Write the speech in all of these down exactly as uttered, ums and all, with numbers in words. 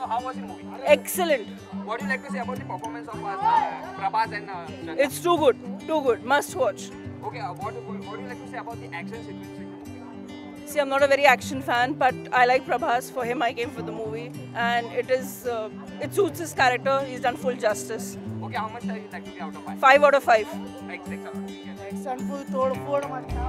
how was the movie? Excellent. What do you like to say about the performance of uh, Prabhas and uh, Shraddha? It's too good. Too good. Must watch. Okay, uh, what, what what do you like to say about the action sequence in the movie? See, I'm not a very action fan, but I like Prabhas. For him, I came for the movie, and it is uh, it suits his character. He's done full justice. Okay, how much are you like to be out of five? Five out of five. Like six out of ten. Excellent. Full तोड़ फोड़ मचा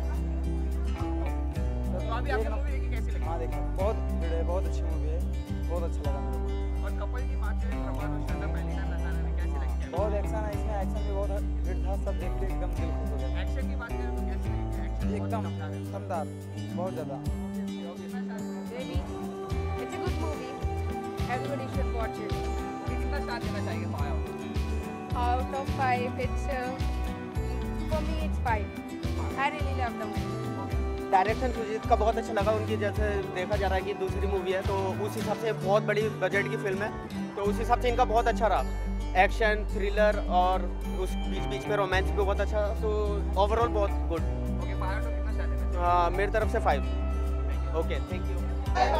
तो अभी आपने movie देखी कैसी लगी? हाँ देखा, बहुत भिड़ है, बहुत अच्छी मूवी है, बहुत अच्छा लगा मेरे को। और कपल की बात करें प्रभास और श्रद्धा पहली टाइम नजारे में कैसी लगी? बहुत एक्शन है इसमें, एक्शन भी बहुत हिट था, सब देख के एकदम दिल खुश हो गया। एक्शन की बात करें तो कैसी लगी? एक्शन एकदम दमदार, बहुत ज़्यादा। Really, it's a good movie. Everybody should watch it. कितना स्टार देना चाहिए five? Out of five, it's uh, for me it's five. I really love the movie. Direction Sujeet का बहुत अच्छा लगा। उनकी जैसे देखा जा रहा है कि दूसरी मूवी है तो उस हिसाब से बहुत बड़ी बजट की फिल्म है, तो उस हिसाब से इनका बहुत अच्छा रहा। एक्शन, थ्रिलर और उस बीच बीच में रोमांस भी बहुत अच्छा, तो ओवरऑल बहुत गुड। ओके, फाइव तो कितना स्टार देना चाहिए? हाँ, मेरी तरफ से फाइव। Okay, thank you.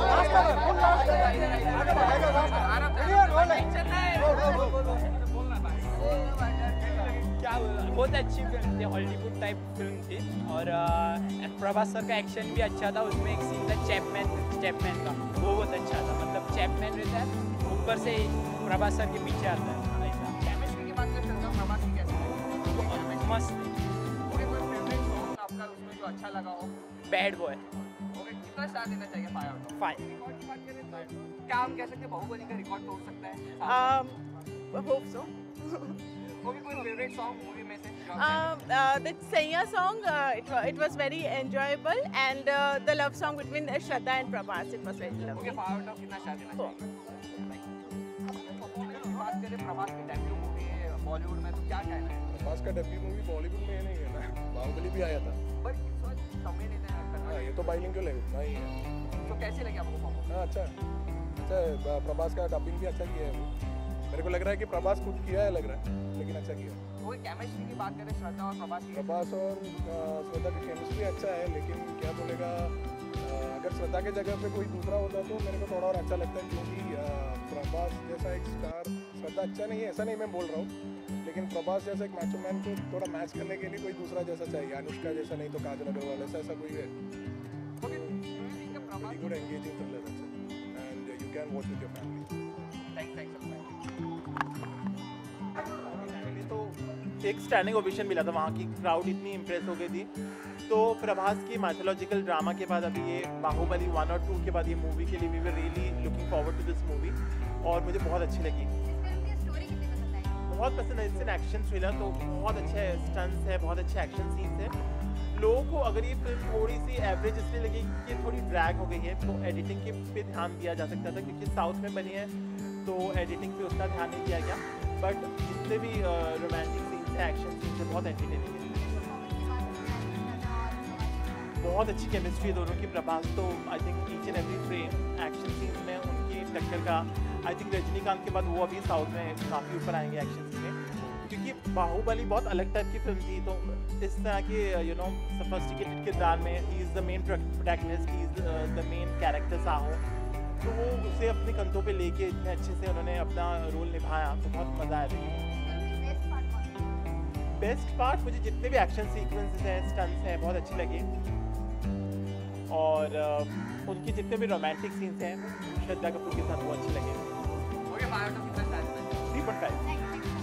क्या बहुत अच्छी फिल्म थी, हॉलीवुड टाइप फिल्म थी। और प्रभास सर का एक्शन भी अच्छा था। उसमें एक सीन था चैपमैन चैपमैन का, वो बहुत अच्छा था। मतलब चैपमैन रहता है, ऊपर से प्रभास सर के पीछे आता है ऐसा। केमिस्ट्री की बात करें तो प्रभास की कैसी लगी? मस्त थी। ओके, कोई फेवरेट सॉन्ग आपका उसमें जो अच्छा लगा हो? बैड बॉय ओके, कितना स्टार देना चाहिए five out of? Five. Record की बात करें तो क्या हम कह सकते हैं बाहुबली का रिकॉर्ड तोड़ सकता है? Um, I hope so. Okay, कोई फेवरेट सॉन्ग मूवी में से जो आप Um, uh, the Saiya song, uh, it, wa- it was very enjoyable, and uh, the love song between uh, Shraddha and Prabhas, it was very okay, lovely. Five out of कितना star देना चाहिए? Performance की बात करें, प्रभास की debut movie है बॉलीवुड में, तो क्या कहना है? प्रभास का डेब्यू मूवी बॉलीवुड में ये नहीं है ना, बाहुबली भी आया था। बट इस वक्त समय नहीं था करना। हाँ, ये तो बाइलिंग क्यों लगे, उतना ही है। तो कैसी लगी आपको परफॉर्मेंस? हाँ, अच्छा अच्छा है, प्रभास का डबिंग भी अच्छा किया है वो। मेरे को लग रहा है कि प्रभास खुद किया है, लग रहा है, लेकिन अच्छा किया है। कोई केमिस्ट्री की बात करें श्रद्धा और प्रभास की? प्रभास और अ, श्रद्धा की केमिस्ट्री अच्छा है, लेकिन क्या बोलेगा, अ, अगर श्रद्धा के जगह पे कोई दूसरा होता तो मेरे को थोड़ा और अच्छा लगता है, क्योंकि अ, प्रभास जैसा एक स्टार, श्रद्धा अच्छा नहीं है, ऐसा नहीं मैं बोल रहा हूँ, लेकिन प्रभास जैसा एक मैचो मैन को थोड़ा मैच करने के लिए कोई दूसरा जैसा चाहिए। अनुष्का जैसा नहीं तो काजल अग्रवाल, ऐसा ऐसा कोई है। Okay, Prabhas very good engaging thriller and you can watch with your family. Thanks thanks तो एक स्टैंडिंग ओवेशन मिला था, वहाँ की क्राउड इतनी इम्प्रेस हो गई थी। तो प्रभास की माइथोलॉजिकल ड्रामा के बाद अभी ये बाहुबली वन और टू के बाद ये मूवी के लिए we were really looking forward to this movie, और मुझे बहुत अच्छी लगी। बहुत पसंद है। इससे एक्शन थ्रिलर तो बहुत अच्छे स्टंट्स है, बहुत अच्छे एक्शन सीन्स है। लोगों को अगर ये फिल्म थोड़ी सी एवरेज इसलिए लगी कि थोड़ी ड्रैग हो गई है, तो एडिटिंग के पे ध्यान दिया जा सकता था, क्योंकि साउथ में बनी है तो एडिटिंग पे उतना ध्यान नहीं दिया गया। बट जितने भी रोमांटिक सीन्स हैं, एक्शन सीन्स हैं, बहुत एंटरटेनिंग है। बहुत अच्छी केमिस्ट्री है दोनों की। प्रभास तो I think each and every frame action scenes में उनकी टक्कर का, आई थिंक रजनीकांत के बाद वो अभी साउथ में काफ़ी ऊपर आएंगे एक्शन में, क्योंकि बाहुबली बहुत अलग टाइप की फिल्म थी। तो इस तरह के यू नो सफिस्टिकेटेड किरदार में he is the main protagonist, he is the main character Saaho, तो वो उसे अपने कंधों पे लेके इतने अच्छे से उन्होंने अपना रोल निभाया, तो बहुत मज़ा आया था। बेस्ट पार्ट मुझे जितने भी एक्शन सीक्वेंसेस हैं, स्टंट्स हैं, बहुत अच्छे लगे, और uh, उनके जितने भी रोमांटिक सीन्स हैं श्रद्धा कपूर के साथ वो अच्छे लगे। ओके, फाइव आउट ऑफ कितना स्टार देना चाहिए? Three point five.